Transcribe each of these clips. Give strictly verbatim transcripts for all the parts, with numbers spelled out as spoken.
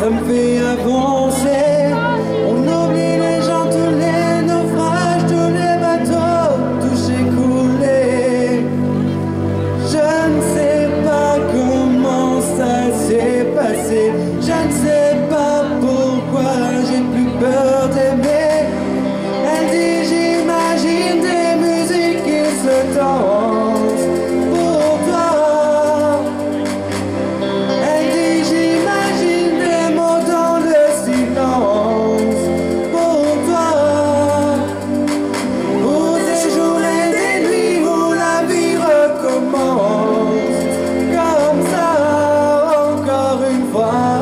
ça me fait avancer. On oublie les gens, tous les naufrages, tous les bateaux, tout s'est coulé. Je ne sais pas comment ça s'est passé, je ne sais pas pourquoi j'ai plus peur d'aimer. Elle dit j'imagine des musiques qui se dansent pour toi. Elle dit j'imagine des mots dans le silence pour toi. Pour des jours et des nuits où la vie recommence comme ça encore une fois.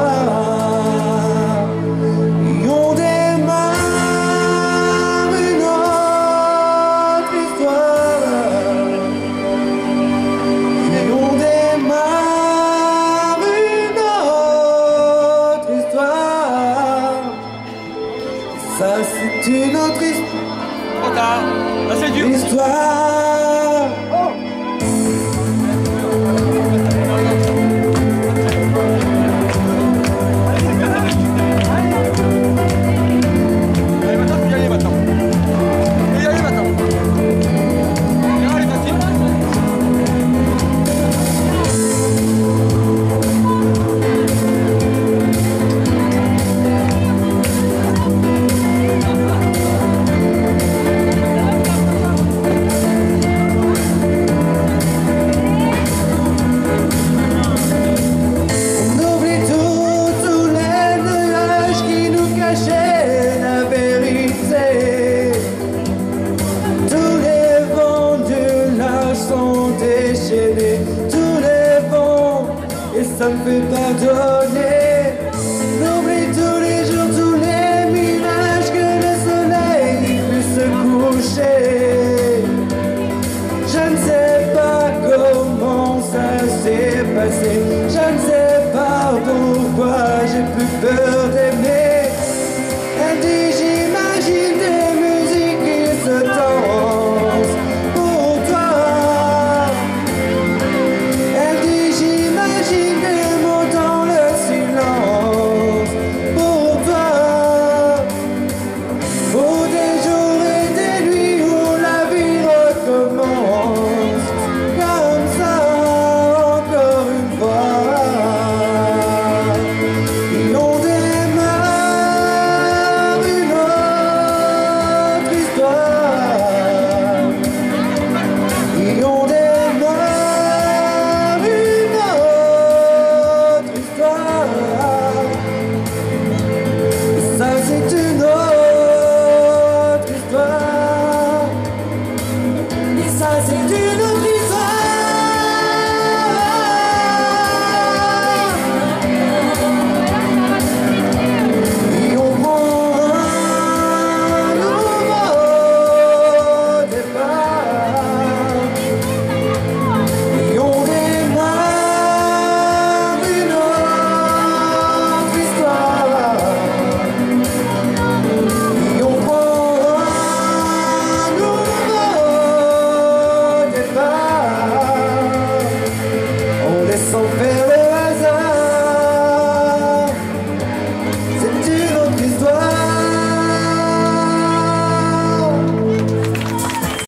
Et on démarre une autre histoire. Et on démarre une autre histoire. Ça c'est une autre histoire. Trop tard. Là, c'est dur. Histoire. Allez, maintenant, faut y aller maintenant. Faut y aller maintenant. Viens, allez, facile. On oublie tout, tous les nuages qui nous cachaient la vérité. Tous les vents du large sont déchaînés, tous les vents, et ça me fait pardonner.